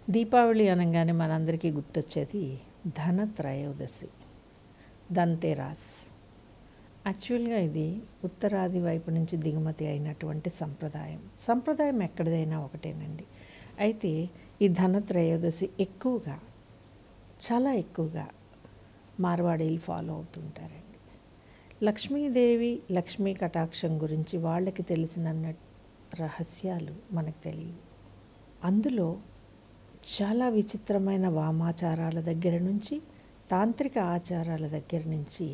దీపావళి అనగానే మనందరికీ గుర్తొచ్చేది ధనత్రయోదశి, ధన్తేరాస్. యాక్చువల్గా ఇది ఉత్తరాది వైపు నుంచి దిగుమతి అయినటువంటి సంప్రదాయం ఎక్కడిదైనా ఒకటేనండి. అయితే ఈ ధనత్రయోదశి చాలా ఎక్కువగా మార్వాడీలు ఫాలో అవుతుంటారండి. లక్ష్మీదేవి, లక్ష్మీ కటాక్షం గురించి వాళ్ళకి తెలిసిన రహస్యాలు మనకు తెలియవు. అందులో చాలా విచిత్రమైన వామాచారాల దగ్గర నుంచి, తాంత్రిక ఆచారాల దగ్గర నుంచి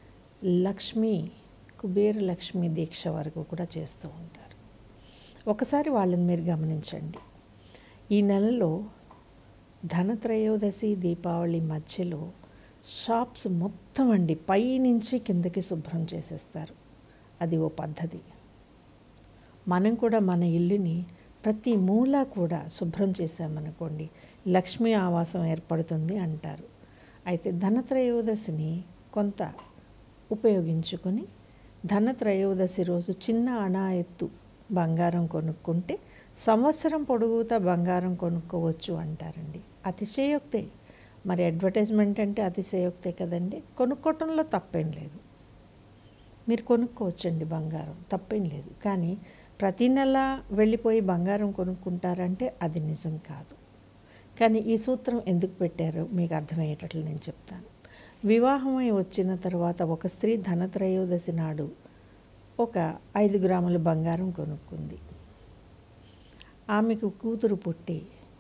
కుబేర లక్ష్మీ దీక్ష వరకు కూడా చేస్తూ ఉంటారు. ఒకసారి వాళ్ళని మీరు గమనించండి. ఈ నెలలో ధనత్రయోదశి, దీపావళి మధ్యలో షాప్స్ మొత్తం పై నుంచి కిందకి శుభ్రం చేసేస్తారు. అది ఓ పద్ధతి. మనం కూడా మన ఇల్లుని ప్రతి మూల కూడా శుభ్రం చేసామనుకోండి, లక్ష్మీ ఆవాసం ఏర్పడుతుంది అంటారు. అయితే ధనత్రయోదశిని కొంత ఉపయోగించుకొని ధనత్రయోదశి రోజు చిన్న అణాయత్తు బంగారం కొనుక్కుంటే సంవత్సరం పొడుగుతా బంగారం కొనుక్కోవచ్చు అంటారండి. అతిశయోక్తే. మరి అడ్వర్టైజ్మెంట్ అంటే అతిశయోక్తే కదండి. కొనుక్కోవటంలో తప్పేం లేదు, మీరు కొనుక్కోవచ్చండి, బంగారం తప్పేం లేదు. కానీ ప్రతి నెల వెళ్ళిపోయి బంగారం కొనుక్కుంటారంటే అది నిజం కాదు. కానీ ఈ సూత్రం ఎందుకు పెట్టారో మీకు అర్థమయ్యేటట్లు నేను చెప్తాను. వివాహమై వచ్చిన తర్వాత ఒక స్త్రీ ధనత్రయోదశి నాడు ఒక 5 గ్రాముల బంగారం కొనుక్కుంది. ఆమెకు కూతురు పుట్టి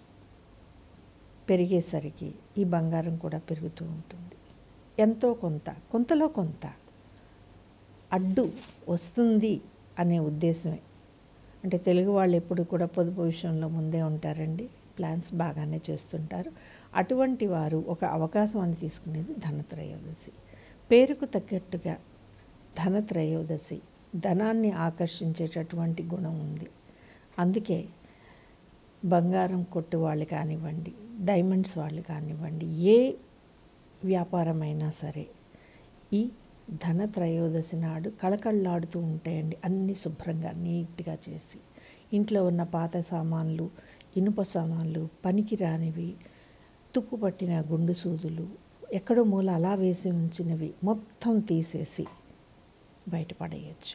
పెరిగేసరికి ఈ బంగారం కూడా పెరుగుతూ ఉంటుంది. కొంతలో కొంత అడ్డు వస్తుంది అనే ఉద్దేశమే. అంటే తెలుగు వాళ్ళు ఎప్పుడు కూడా పొదుపు విషయంలో ముందే ఉంటారండి, ప్లాన్స్ బాగానే చేస్తుంటారు. అటువంటి వారు ఒక అవకాశం అని తీసుకునేది ధనత్రయోదశి. పేరుకు తగ్గట్టుగా ధనత్రయోదశి ధనాన్ని ఆకర్షించేటటువంటి గుణం ఉంది. అందుకే బంగారం కొట్టు వాళ్ళు కానివ్వండి, డైమండ్స్ వాళ్ళు కానివ్వండి, ఏ వ్యాపారమైనా సరే ఈ ధనత్రయోదశి నాడు కళకళలాడుతూ ఉంటాయండి. అన్నీ శుభ్రంగా నీట్గా చేసి, ఇంట్లో ఉన్న పాత సామాన్లు, ఇనుప సామాన్లు, పనికిరానివి, తుప్పు పట్టిన గుండు సూదులు, ఎక్కడో మూల అలా వేసి ఉంచినవి మొత్తం తీసేసి బయటపడేయచ్చు.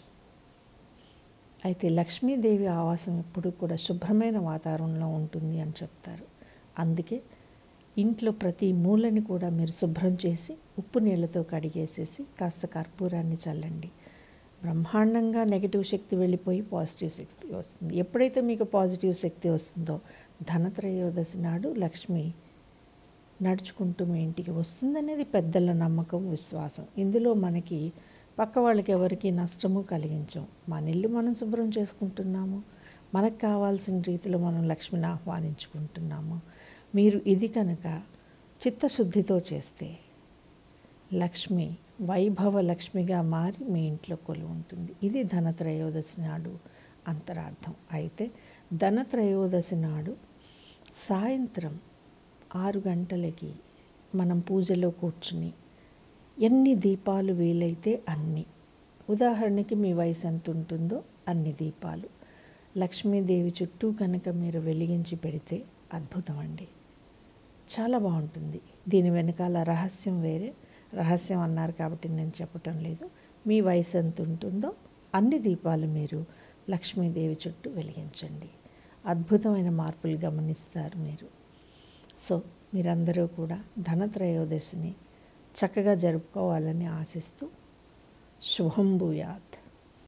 అయితే లక్ష్మీదేవి ఆవాసం ఎప్పుడు కూడా శుభ్రమైన వాతావరణంలో ఉంటుంది అని చెప్తారు. అందుకే ఇంట్లో ప్రతి మూలని కూడా మీరు శుభ్రం చేసి ఉప్పు నీళ్ళతో కడిగేసేసి కాస్త కర్పూరాన్ని చల్లండి. బ్రహ్మాండంగా నెగిటివ్ శక్తి వెళ్ళిపోయి పాజిటివ్ శక్తి వస్తుంది. ఎప్పుడైతే మీకు పాజిటివ్ శక్తి వస్తుందో ధనత్రయోదశి నాడు లక్ష్మి నడుచుకుంటూ మీ ఇంటికి వస్తుందనేది పెద్దల నమ్మకం, విశ్వాసం. ఇందులో మనకి పక్క వాళ్ళకి ఎవరికి నష్టము కలిగించం. మన ఇల్లు మనం శుభ్రం చేసుకుంటున్నాము, మనకు కావాల్సిన రీతిలో మనం లక్ష్మిని ఆహ్వానించుకుంటున్నాము. మీరు ఇది కనుక చిత్తశుద్ధితో చేస్తే లక్ష్మి వైభవ లక్ష్మిగా మారి మీ ఇంట్లో కొలువు ఉంటుంది. ఇది ధనత్రయోదశి నాడు అంతరార్థం. అయితే ధనత్రయోదశి నాడు సాయంత్రం 6 గంటలకి మనం పూజలో కూర్చుని ఎన్ని దీపాలు వీలైతే అన్ని, ఉదాహరణకి మీ వయసు ఎంత ఉంటుందో అన్ని దీపాలు లక్ష్మీదేవి చుట్టూ కనుక మీరు వెలిగించి పెడితే అద్భుతం అండి, చాలా బాగుంటుంది. దీని వెనకాల రహస్యం వేరే. రహస్యం అన్నారు కాబట్టి నేను చెప్పటం లేదు. మీ వయసు ఎంత ఉంటుందో అన్ని దీపాలు మీరు లక్ష్మీదేవి చుట్టూ వెలిగించండి. అద్భుతమైన మార్పులు గమనిస్తారు మీరు. సో మీరందరూ కూడా ధనత్రయోదశిని చక్కగా జరుపుకోవాలని ఆశిస్తూ శుభం భూయాత్.